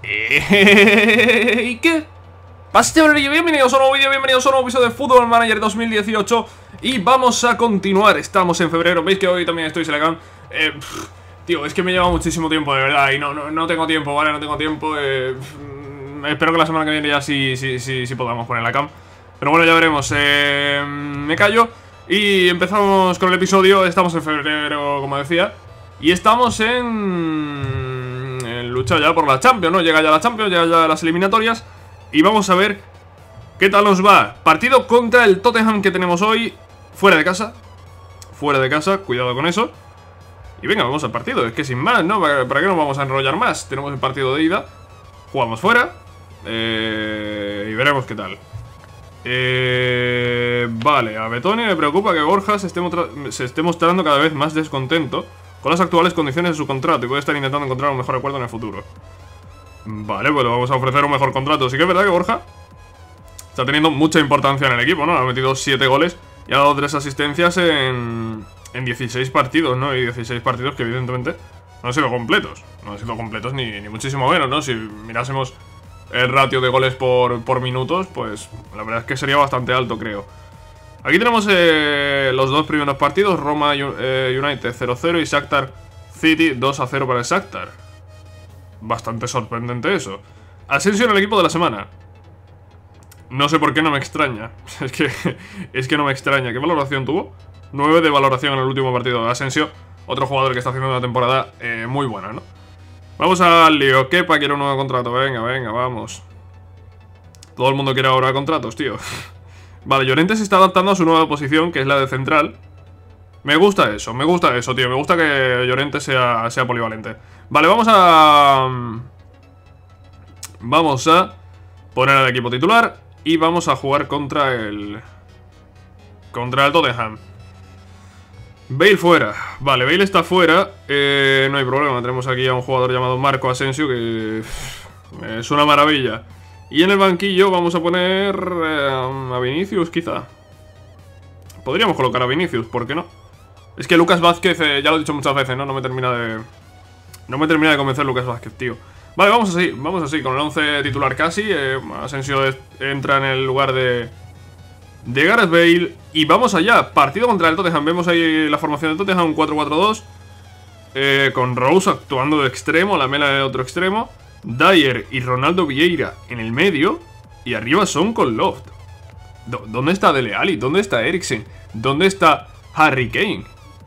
¿Y qué? Bienvenidos a un nuevo vídeo, bienvenidos a un nuevo episodio de Football Manager 2018. Y vamos a continuar, estamos en febrero. Veis que hoy también estoy Selecam. Tío, es que me lleva muchísimo tiempo, de verdad. Y no tengo tiempo, ¿vale? No tengo tiempo. Espero que la semana que viene ya sí podamos poner la cam. Pero bueno, ya veremos. Me callo y empezamos con el episodio. Estamos en febrero, como decía. Y estamos en lucha ya por la Champions, ¿no? Llega ya la Champions, llega ya las eliminatorias. Y vamos a ver qué tal nos va. Partido contra el Tottenham que tenemos hoy. Fuera de casa. Fuera de casa, cuidado con eso. Y venga, vamos al partido. Es que sin más, ¿no? ¿Para qué nos vamos a enrollar más? Tenemos el partido de ida. Jugamos fuera. Y veremos qué tal. Vale, a Betoni le preocupa que Borja se esté mostrando cada vez más descontento con las actuales condiciones de su contrato y puede estar intentando encontrar un mejor acuerdo en el futuro. Vale, pues vamos a ofrecer un mejor contrato. Sí que es verdad que Borja está teniendo mucha importancia en el equipo, ¿no? Ha metido 7 goles y ha dado 3 asistencias en 16 partidos, ¿no? Y 16 partidos que evidentemente no han sido completos. No han sido completos ni muchísimo menos, ¿no? Si mirásemos el ratio de goles por minutos, pues la verdad es que sería bastante alto, creo. Aquí tenemos los dos primeros partidos. Roma United 0-0 y Shakhtar City 2-0 para el Shakhtar. Bastante sorprendente eso. Asensio en el equipo de la semana. No sé por qué, no me extraña. Es que no me extraña. ¿Qué valoración tuvo? 9 de valoración en el último partido de Asensio. Otro jugador que está haciendo una temporada muy buena, ¿no? Vamos al lío. Kepa quiere un nuevo contrato. Venga, vamos. Todo el mundo quiere ahora contratos, tío. Vale, Llorente se está adaptando a su nueva posición, que es la de central. Me gusta eso, tío. Me gusta que Llorente sea polivalente. Vale, vamos a poner al equipo titular y vamos a jugar contra el Tottenham. Bale fuera. Vale, Bale está fuera. No hay problema. Tenemos aquí a un jugador llamado Marco Asensio que es una maravilla. Y en el banquillo vamos a poner a Vinicius, quizá. Podríamos colocar a Vinicius, ¿por qué no? Es que Lucas Vázquez, ya lo he dicho muchas veces, ¿no? No me termina de convencer Lucas Vázquez, tío. Vale, vamos así, con el 11 titular casi. Asensio entra en el lugar de Gareth Bale. Y vamos allá, partido contra el Tottenham. Vemos ahí la formación del Tottenham, un 4-4-2. Con Rose actuando de extremo, Lamela en el otro extremo. Dyer y Ronaldo Vieira en el medio. Y arriba Son con Loft. ¿Dónde está Dele Alli? ¿Dónde está Eriksen? ¿Dónde está Harry Kane?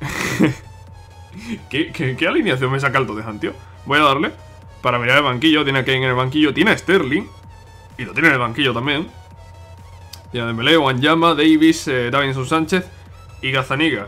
¿Qué alineación me saca el Tottenham, tío? Voy a darle para mirar el banquillo. Tiene a Kane en el banquillo, tiene a Sterling y lo tiene en el banquillo también. Tiene a Dembélé, Wanyama, Davis, Davinson Sánchez y Gazzaniga.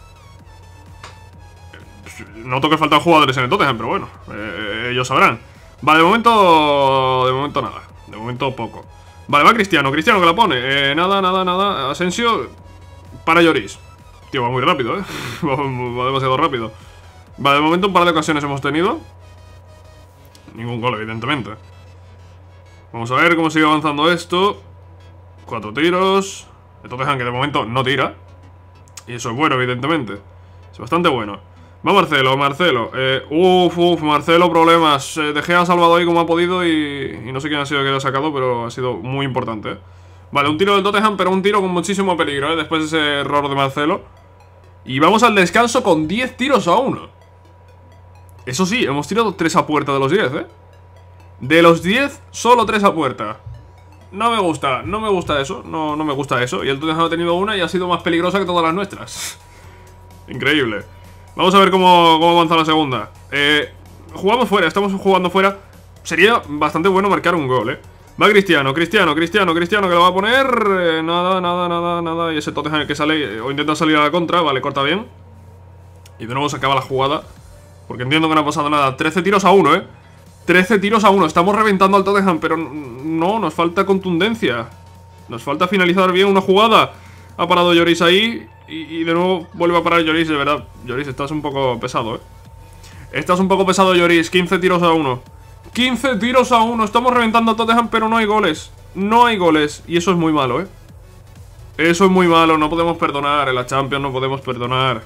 Noto que faltan jugadores en el Tottenham, pero bueno, ellos sabrán. Vale, de momento nada. De momento poco. Vale, va Cristiano que la pone. Nada. Asensio para Lloris. Tío, va muy rápido, va demasiado rápido. Vale, de momento un par de ocasiones hemos tenido. Ningún gol, evidentemente. Vamos a ver cómo sigue avanzando esto. 4 tiros. El Tottenham que de momento no tira. Y eso es bueno, evidentemente. Es bastante bueno. Va Marcelo. Marcelo, problemas. De Gea ha salvado ahí como ha podido y no sé quién ha sido que lo ha sacado, pero ha sido muy importante. Vale, un tiro del Tottenham, pero un tiro con muchísimo peligro, después de ese error de Marcelo. Y vamos al descanso con 10 tiros a 1. Eso sí, hemos tirado 3 a puerta de los 10, De los 10, solo 3 a puerta. No me gusta eso. No me gusta eso. Y el Tottenham ha tenido una y ha sido más peligrosa que todas las nuestras. Increíble. Vamos a ver cómo avanza la segunda. Jugamos fuera, estamos jugando fuera. Sería bastante bueno marcar un gol, Va Cristiano que lo va a poner. Nada. Y ese Tottenham que sale o intenta salir a la contra. Vale, corta bien. Y de nuevo se acaba la jugada. Porque entiendo que no ha pasado nada. 13 tiros a 1, 13 tiros a 1. Estamos reventando al Tottenham, pero no, nos falta contundencia. Nos falta finalizar bien una jugada. Ha parado Lloris ahí. Y de nuevo vuelve a parar Lloris, de verdad. Lloris, estás un poco pesado, Estás un poco pesado, Lloris. 15 tiros a 1. 15 tiros a 1. Estamos reventando a Tottenham, pero no hay goles. No hay goles. Y eso es muy malo, Eso es muy malo. No podemos perdonar. En la Champions no podemos perdonar.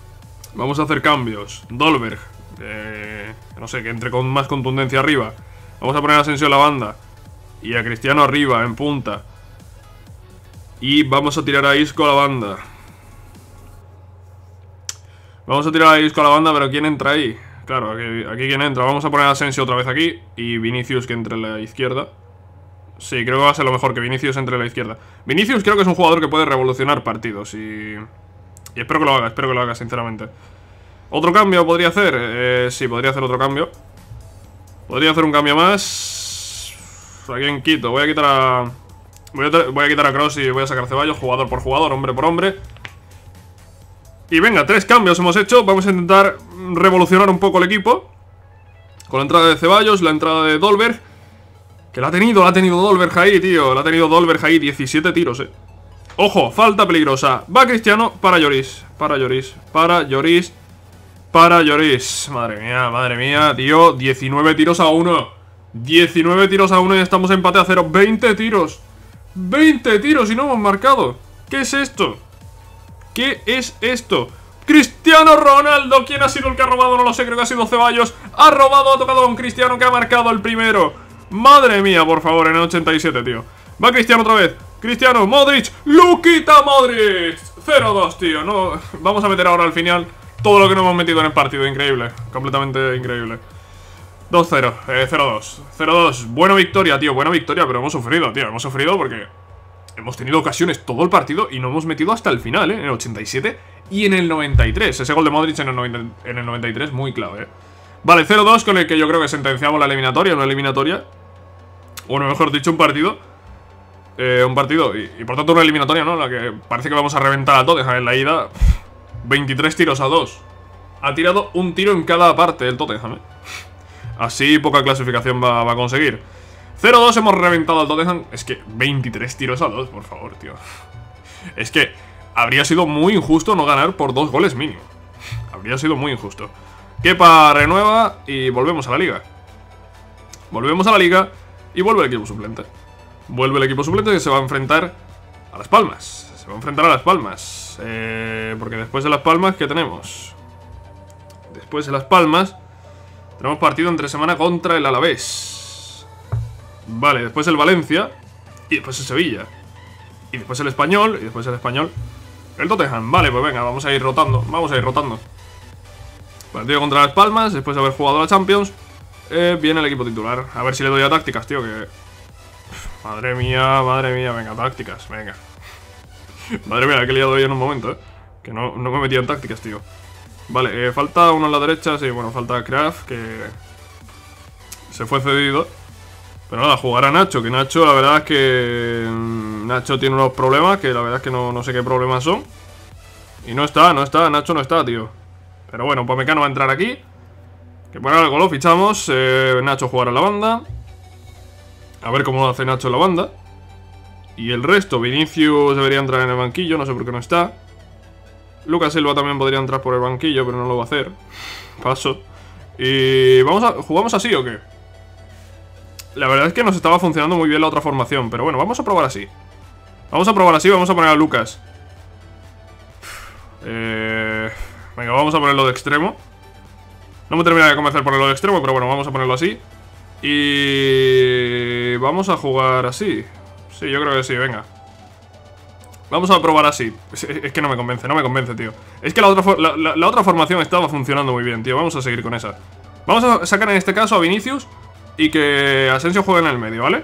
Vamos a hacer cambios. Dolberg. No sé, que entre con más contundencia arriba. Vamos a poner a Asensio en la banda. Y a Cristiano arriba, en punta. Y vamos a tirar a Isco a la banda. Vamos a tirar a Isco a la banda, pero ¿quién entra ahí? Claro, aquí quién entra. Vamos a poner a Asensio otra vez aquí. Y Vinicius que entre en la izquierda. Sí, creo que va a ser lo mejor, que Vinicius entre en la izquierda. Vinicius creo que es un jugador que puede revolucionar partidos. Y espero que lo haga, sinceramente. ¿Otro cambio podría hacer? Sí, podría hacer otro cambio. Podría hacer un cambio más. ¿A quién quito? Voy a quitar a... Voy a quitar a Kroos y voy a sacar a Ceballos, jugador por jugador, hombre por hombre. Y venga, 3 cambios hemos hecho. Vamos a intentar revolucionar un poco el equipo. Con la entrada de Ceballos, la entrada de Dolberg. Que la ha tenido Dolberg ahí, tío. La ha tenido Dolberg ahí, 17 tiros, Ojo, falta peligrosa. Va Cristiano para Lloris. Para Lloris. Madre mía, tío. 19 tiros a 1. 19 tiros a 1 y estamos empate a 0. 20 tiros. 20 tiros y no hemos marcado. ¿Qué es esto? ¿Qué es esto? ¡Cristiano Ronaldo! ¿Quién ha sido el que ha robado? No lo sé, creo que ha sido Ceballos. Ha robado, ha tocado a un Cristiano que ha marcado el primero. Madre mía, por favor, en el 87, tío. Va Cristiano otra vez. Cristiano, Modric, Luquita Modric. 0-2, tío. No, vamos a meter ahora al final todo lo que no hemos metido en el partido. Increíble, completamente increíble. 2-0, 0-2. 0-2, buena victoria, tío, buena victoria. Pero hemos sufrido, tío, hemos sufrido porque hemos tenido ocasiones todo el partido y no hemos metido hasta el final, en el 87 y en el 93. Ese gol de Modric en el 93, muy clave, Vale, 0-2 con el que yo creo que sentenciamos la eliminatoria. Una eliminatoria, bueno, mejor dicho, un partido. Y por tanto una eliminatoria, ¿no? La que parece que vamos a reventar a Tottenham en la ida. 23 tiros a 2. Ha tirado un tiro en cada parte del Tottenham, Así poca clasificación va a conseguir. 0-2, hemos reventado al Tottenham. Es que 23 tiros a 2, por favor, tío. Es que habría sido muy injusto no ganar por 2 goles mínimo. Habría sido muy injusto. Kepa renueva y volvemos a la liga. Volvemos a la liga y vuelve el equipo suplente. Vuelve el equipo suplente que se va a enfrentar a Las Palmas. Se va a enfrentar a Las Palmas. Porque después de Las Palmas, ¿qué tenemos? Después de Las Palmas tenemos partido entre semana contra el Alavés. Vale, después el Valencia. Y después el Sevilla. Y después el Español. Y después el Español. El Tottenham. Vale, pues venga, vamos a ir rotando. Vamos a ir rotando. Partido contra Las Palmas. Después de haber jugado la Champions, viene el equipo titular. A ver si le doy a tácticas, tío, que... Madre mía, venga, tácticas, venga. Madre mía, que he liado hoy en un momento, Que no me metía en tácticas, tío. Vale, falta uno en la derecha. Sí, bueno, falta Kraft, que se fue cedido. Pero nada, jugará Nacho, que Nacho, la verdad es que... Nacho tiene unos problemas, que la verdad es que no sé qué problemas son. Y Nacho no está, tío. Pero bueno, Upamecano va a entrar aquí. Que por algo lo fichamos. Nacho jugará en la banda. A ver cómo lo hace Nacho en la banda. Y el resto, Vinicius debería entrar en el banquillo, no sé por qué no está. Lucas Silva también podría entrar por el banquillo, pero no lo va a hacer. Paso. Y ¿jugamos así o qué? La verdad es que nos estaba funcionando muy bien la otra formación, pero bueno, vamos a probar así. Vamos a poner a Lucas. Venga, vamos a ponerlo de extremo. No me termina de convencer ponerlo de extremo, pero bueno, vamos a ponerlo así. Y... vamos a jugar así. Sí, yo creo que sí, venga. Vamos a probar así. Es que no me convence, tío. Es que la otra formación estaba funcionando muy bien, tío. Vamos a seguir con esa. Vamos a sacar en este caso a Vinicius y que Asensio juegue en el medio, ¿vale?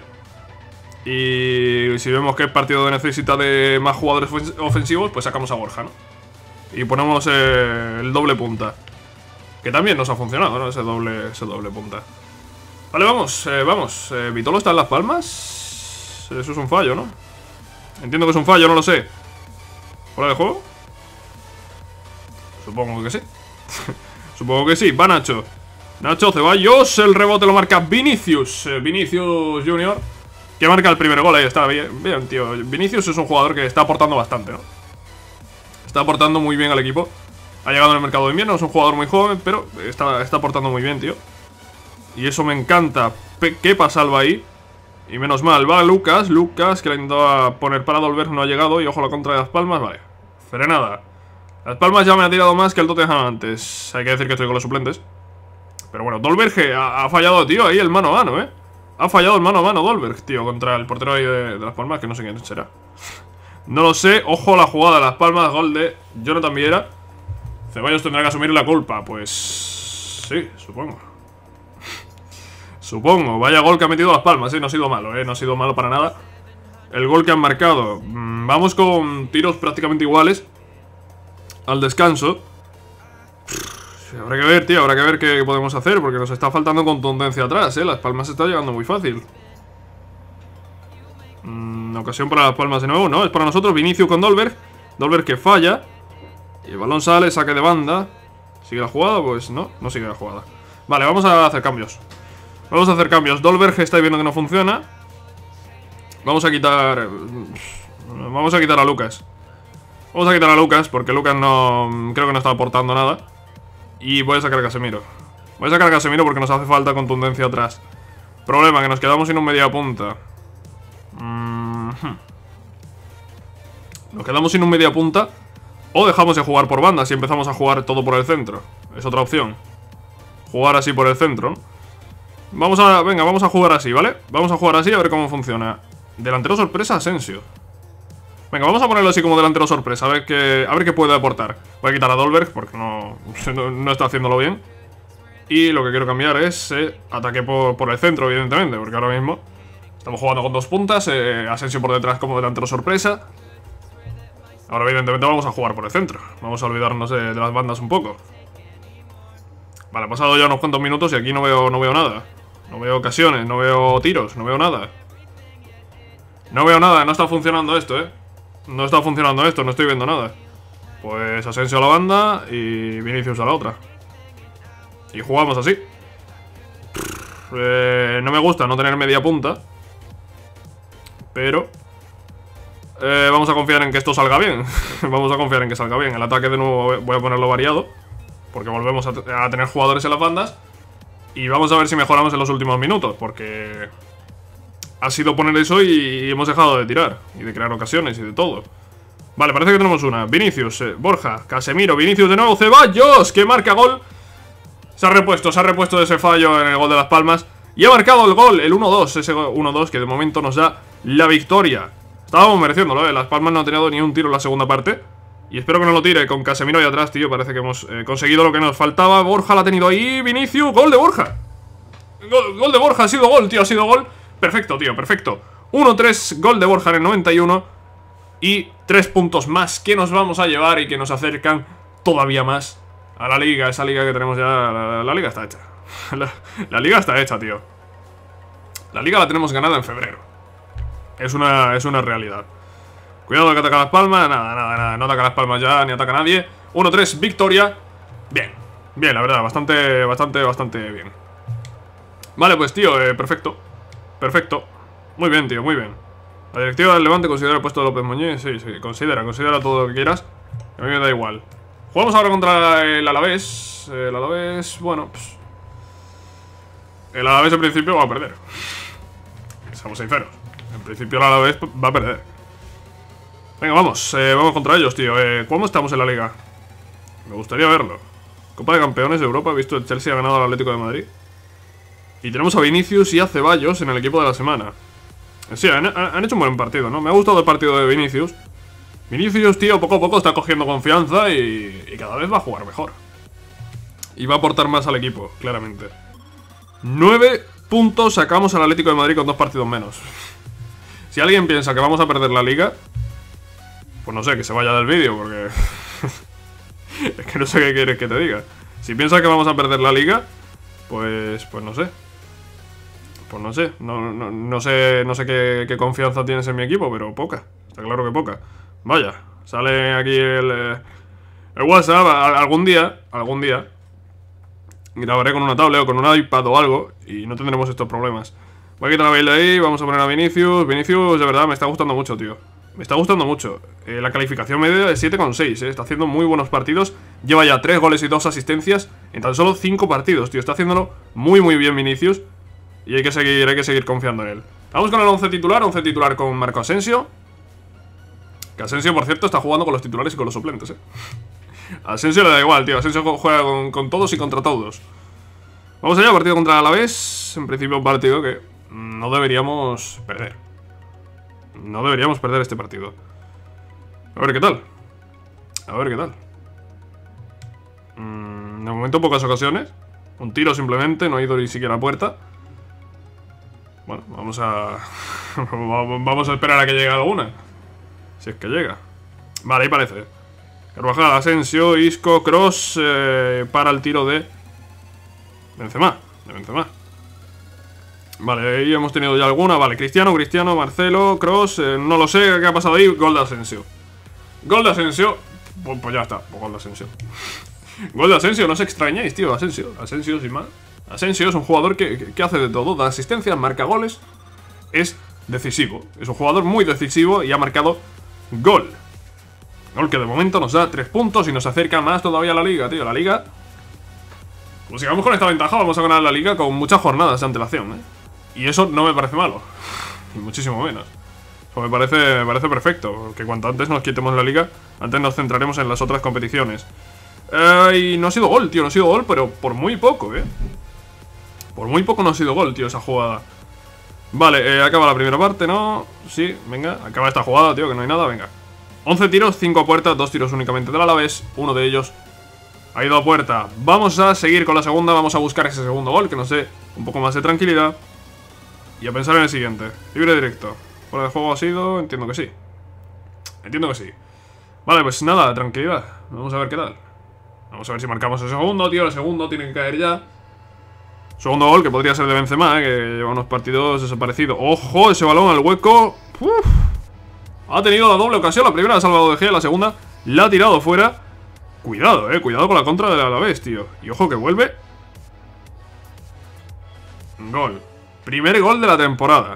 Y si vemos que el partido necesita de más jugadores ofensivos, pues sacamos a Borja, ¿no? Y ponemos el doble punta, que también nos ha funcionado, ¿no? Ese doble punta. Vale, vamos. ¿Vitolo está en Las Palmas? Eso es un fallo, ¿no? Entiendo que es un fallo, no lo sé. ¿Fuera de juego? Supongo que sí. Supongo que sí. Va Nacho. Nacho, Ceballos. El rebote lo marca Vinicius. Vinicius Junior, que marca el primer gol. Ahí está. Bien, tío. Vinicius es un jugador que está aportando bastante, ¿no? Está aportando muy bien al equipo. Ha llegado en el mercado de invierno. Es un jugador muy joven, pero está aportando muy bien, tío. Y eso me encanta. Kepa salva ahí. Y menos mal, va Lucas, que le intentaba poner para Dolberg, no ha llegado. Y ojo la contra de Las Palmas, vale. Frenada. Las Palmas ya me ha tirado más que el Tottenham antes. Hay que decir que estoy con los suplentes. Pero bueno, Dolberg ha fallado, tío, ahí el mano a mano, Ha fallado el mano a mano Dolberg, tío, contra el portero ahí de Las Palmas, que no sé quién será. No lo sé. Ojo a la jugada de Las Palmas, gol de Jonathan Viera. Ceballos tendrá que asumir la culpa. Pues sí, supongo. Supongo. Vaya gol que ha metido Las Palmas, no ha sido malo, no ha sido malo para nada. El gol que han marcado. Vamos con tiros prácticamente iguales al descanso. Habrá que ver, tío, habrá que ver qué podemos hacer, porque nos está faltando contundencia atrás, Las Palmas está llegando muy fácil. Ocasión para Las Palmas de nuevo, ¿no? Es para nosotros, Vinicius con Dolberg. Dolberg que falla. Y el balón sale, saque de banda. ¿Sigue la jugada? Pues no, no sigue la jugada. Vale, vamos a hacer cambios. Vamos a hacer cambios. Dolberg estáis viendo que no funciona. Vamos a quitar a Lucas. Vamos a quitar a Lucas, porque Lucas no... creo que no está aportando nada. Y voy a sacar a Casemiro. Voy a sacar a Casemiro porque nos hace falta contundencia atrás. Problema, que nos quedamos sin un media punta. Nos quedamos sin un media punta. O dejamos de jugar por bandas y empezamos a jugar todo por el centro. Es otra opción. Jugar así por el centro. Venga, vamos a jugar así, ¿vale? Vamos a jugar así a ver cómo funciona. Delantero sorpresa, Asensio. Venga, vamos a ponerlo así como delantero sorpresa, a ver qué puede aportar. Voy a quitar a Dolberg porque no está haciéndolo bien. Y lo que quiero cambiar es ataque por el centro, evidentemente, porque ahora mismo estamos jugando con dos puntas, Asensio por detrás como delantero sorpresa. Ahora evidentemente vamos a jugar por el centro. Vamos a olvidarnos de las bandas un poco. Vale, han pasado ya unos cuantos minutos y aquí no veo nada. No veo ocasiones, no veo tiros, no veo nada. No veo nada, no está funcionando esto, No está funcionando esto, no estoy viendo nada. Pues Asensio a la banda y Vinicius a la otra. Y jugamos así. No me gusta no tener media punta. Pero vamos a confiar en que esto salga bien. Vamos a confiar en que salga bien. El ataque de nuevo voy a ponerlo variado, porque volvemos a tener jugadores en las bandas. Y vamos a ver si mejoramos en los últimos minutos, porque ha sido poner eso y hemos dejado de tirar y de crear ocasiones y de todo. Vale, parece que tenemos una. Vinicius, Borja, Casemiro, Vinicius de nuevo, Ceballos, que marca gol. Se ha repuesto de ese fallo en el gol de Las Palmas. Y ha marcado el gol, el 1-2, ese 1-2 que de momento nos da la victoria. Estábamos mereciéndolo, Las Palmas no ha tenido ni un tiro en la segunda parte. Y espero que no lo tire con Casemiro ahí atrás, tío. Parece que hemos conseguido lo que nos faltaba. Borja la ha tenido ahí, Vinicius, gol de Borja. Gol de Borja, ha sido gol, tío, ha sido gol. Perfecto, tío, perfecto. 1-3, gol de Borja en el 91. Y 3 puntos más que nos vamos a llevar y que nos acercan todavía más a la liga. Esa liga que tenemos ya, la liga está hecha. La liga está hecha, tío. La liga la tenemos ganada en febrero. Es una realidad. Cuidado que ataca Las Palmas. Nada, no ataca Las Palmas ya, ni ataca a nadie. 1-3, victoria. Bien, la verdad, bastante bien. Vale, pues tío, perfecto. Perfecto. Muy bien, tío, muy bien. La directiva del Levante considera el puesto de López Muñiz. Sí, considera todo lo que quieras. A mí me da igual. Jugamos ahora contra el Alavés. El Alavés, bueno, pues, el Alavés en principio va a perder. Seamos sinceros. En principio el Alavés va a perder. Venga, vamos contra ellos, tío. ¿Cómo estamos en la liga? Me gustaría verlo. Copa de Campeones de Europa. He visto el Chelsea ha ganado al Atlético de Madrid. Y tenemos a Vinicius y a Ceballos en el equipo de la semana. Sí, han hecho un buen partido, ¿no? Me ha gustado el partido de Vinicius. Vinicius, tío, poco a poco está cogiendo confianza y cada vez va a jugar mejor. Y va a aportar más al equipo, claramente. 9 puntos sacamos al Atlético de Madrid con 2 partidos menos. Si alguien piensa que vamos a perder la liga, pues no sé, que se vaya del vídeo, porque es que no sé qué quieres que te diga. Si piensas que vamos a perder la liga, pues no sé. Pues no sé, no sé qué confianza tienes en mi equipo, pero poca, está claro que poca. Vaya, sale aquí el WhatsApp. Algún día grabaré con una tablet o con un iPad o algo y no tendremos estos problemas. Voy a quitar a Bale de ahí, vamos a poner a Vinicius. Vinicius, de verdad, me está gustando mucho, tío. Me está gustando mucho. La calificación media de 7,6, está haciendo muy buenos partidos. Lleva ya 3 goles y 2 asistencias en tan solo 5 partidos, tío. Está haciéndolo muy bien Vinicius. Y hay que seguir confiando en él. Vamos con el 11 titular con Marco Asensio. Que Asensio, por cierto, está jugando con los titulares y con los suplentes, A Asensio le da igual, tío. Asensio juega con todos y contra todos. Vamos allá, partido contra el Alavés. En principio un partido que no deberíamos perder. No deberíamos perder este partido. A ver qué tal. A ver qué tal. De momento pocas ocasiones. Un tiro simplemente, no ha ido ni siquiera a puerta. Bueno, vamos a... vamos a esperar a que llegue alguna. Si es que llega. Vale, ahí parece. Carvajal, Asensio, Isco, Kroos para el tiro de Benzema. Vale, ahí hemos tenido ya alguna. Vale, Cristiano, Marcelo, Kroos, no lo sé qué ha pasado ahí. Gol de Asensio. Gol de Asensio. Pues ya está, gol de Asensio. Gol de Asensio, no os extrañáis, tío. Asensio sin más. Asensio es un jugador que hace de todo. Da asistencias, marca goles. Es decisivo. Es un jugador muy decisivo y ha marcado gol. Gol que de momento nos da 3 puntos y nos acerca más todavía a la liga, tío. La liga... Pues sigamos con esta ventaja, vamos a ganar la liga con muchas jornadas de antelación, ¿eh? Y eso no me parece malo. Ni muchísimo menos. Eso me parece perfecto. Porque cuanto antes nos quitemos la liga, antes nos centraremos en las otras competiciones. Y no ha sido gol, tío. No ha sido gol, pero por muy poco, ¿eh? Por muy poco no ha sido gol, tío, esa jugada. Vale, acaba la primera parte, ¿no? Sí, venga, acaba esta jugada, tío, que no hay nada, venga. 11 tiros, 5 a puerta, 2 tiros únicamente del Alavés. Uno de ellos ha ido a puerta. Vamos a seguir con la segunda, vamos a buscar ese segundo gol, que nos dé un poco más de tranquilidad. Y a pensar en el siguiente. Libre directo. ¿Fuera de juego ha sido? Entiendo que sí. Entiendo que sí. Vale, pues nada, tranquilidad. Vamos a ver qué tal. Vamos a ver si marcamos el segundo, tío. El segundo tiene que caer ya. Segundo gol, que podría ser de Benzema, que lleva unos partidos desaparecidos. ¡Ojo! Ese balón al hueco. ¡Uf! Ha tenido la doble ocasión. La primera la ha salvado De Gea, la segunda la ha tirado fuera. Cuidado, cuidado con la contra del Alavés, tío. Y ojo que vuelve. Gol. Primer gol de la temporada.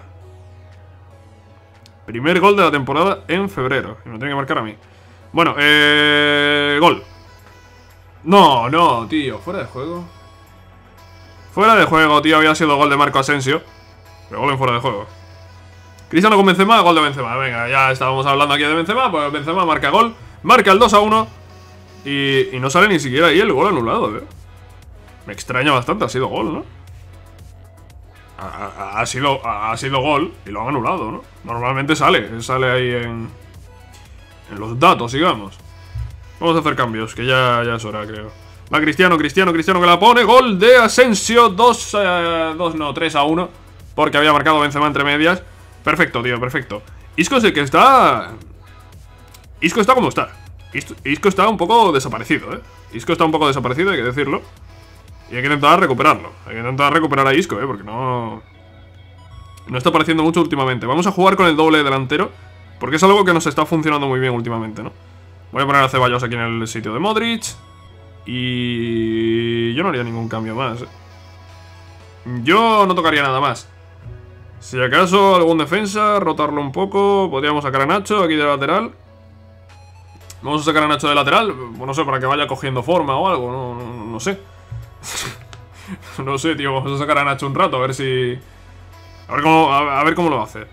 Primer gol de la temporada en febrero. Y me tiene que marcar a mí. Bueno, gol. No, no, tío. Fuera de juego. Fuera de juego, tío. Había sido gol de Marco Asensio. Pero gol en fuera de juego. Cristiano con Benzema, gol de Benzema. Venga, ya estábamos hablando aquí de Benzema. Pues Benzema marca gol. Marca el 2-1. Y no sale ni siquiera ahí el gol anulado, Me extraña bastante. Ha sido gol, ¿no? Ha sido gol y lo han anulado, ¿no? Normalmente sale ahí en los datos, digamos. Vamos a hacer cambios, que ya es hora, creo. Va Cristiano que la pone. Gol de Asensio, 3-1. Porque había marcado Benzema entre medias. Perfecto, tío, perfecto. Isco es el que está... Isco está como está. Isco está un poco desaparecido, Isco está un poco desaparecido, hay que decirlo. Y hay que intentar recuperarlo. Hay que intentar recuperar a Isco, porque no está apareciendo mucho últimamente. Vamos a jugar con el doble delantero, porque es algo que nos está funcionando muy bien últimamente, ¿no? Voy a poner a Ceballos aquí en el sitio de Modric. Y... yo no haría ningún cambio más, Yo no tocaría nada más. Si acaso algún defensa, rotarlo un poco. Podríamos sacar a Nacho aquí de lateral. Vamos a sacar a Nacho de lateral. No sé, para que vaya cogiendo forma o algo. No sé. No sé, tío. Vamos a sacar a Nacho un rato a ver si... A ver cómo lo hace.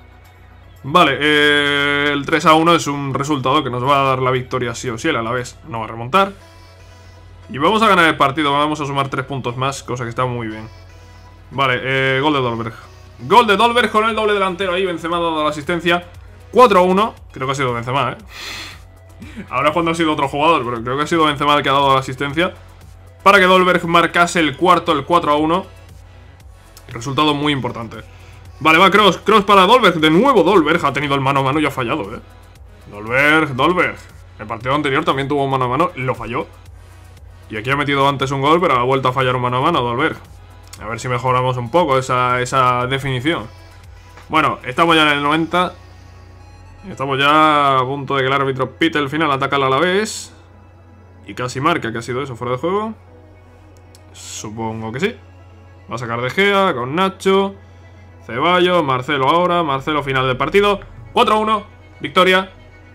Vale, el 3-1 es un resultado que nos va a dar la victoria sí o sí. El Alavés no va a remontar. Y vamos a ganar el partido. Vamos a sumar 3 puntos más, cosa que está muy bien. Vale, gol de Dolberg. Gol de Dolberg con el doble delantero ahí. Benzema ha dado la asistencia. 4-1. Creo que ha sido Benzema, Ahora cuando ha sido otro jugador, pero creo que ha sido Benzema el que ha dado la asistencia para que Dolberg marcase el cuarto, el 4-1. Resultado muy importante. Vale, va Kroos para Dolberg. De nuevo Dolberg ha tenido el mano a mano y ha fallado, Dolberg. El partido anterior también tuvo un mano a mano y lo falló. Y aquí ha metido antes un gol, pero ha vuelto a fallar un mano a mano Dolberg. A ver si mejoramos un poco esa definición. Bueno, estamos ya en el 90. Estamos ya a punto de que el árbitro pite el final, ataca al Alavés. Y casi marca, que ha sido eso, fuera de juego. Supongo que sí. Va a sacar De Gea con Nacho, Ceballos, Marcelo ahora, Marcelo final del partido. 4-1, victoria.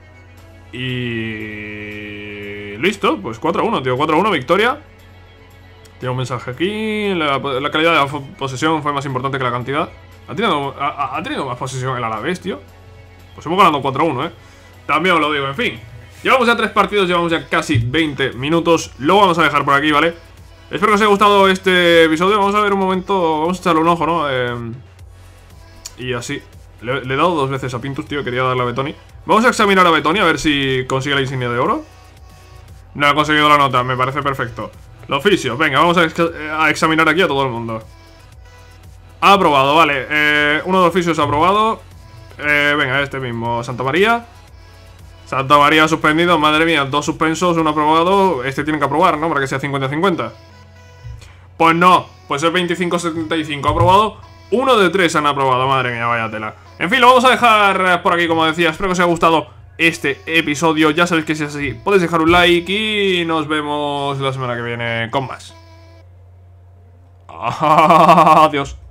Y... listo, pues 4-1, tío, 4-1, victoria. Tiene un mensaje aquí. La calidad de la posesión fue más importante que la cantidad. Ha tenido más posesión el Alavés, tío. Pues hemos ganado 4-1, También os lo digo, en fin. Llevamos ya 3 partidos, llevamos ya casi 20 minutos. Lo vamos a dejar por aquí, ¿vale? Espero que os haya gustado este episodio. Vamos a ver un momento, vamos a echarle un ojo, ¿no? Y así. Le he dado 2 veces a Pintus, tío. Quería darle a Betoni. Vamos a examinar a Betoni a ver si consigue la insignia de oro. No ha conseguido la nota, me parece perfecto. Los oficios, venga, vamos a examinar aquí a todo el mundo. Ha aprobado, vale. Uno de los oficios ha aprobado. Venga, este mismo, Santa María. Santa María suspendido, madre mía, 2 suspensos, 1 aprobado. Este tiene que aprobar, ¿no? Para que sea 50-50. Pues no, pues es 25-75 aprobado. 1 de 3 han aprobado, madre mía, vaya tela. En fin, lo vamos a dejar por aquí, como decía. Espero que os haya gustado este episodio. Ya sabéis que si es así, podéis dejar un like y nos vemos la semana que viene con más. Adiós.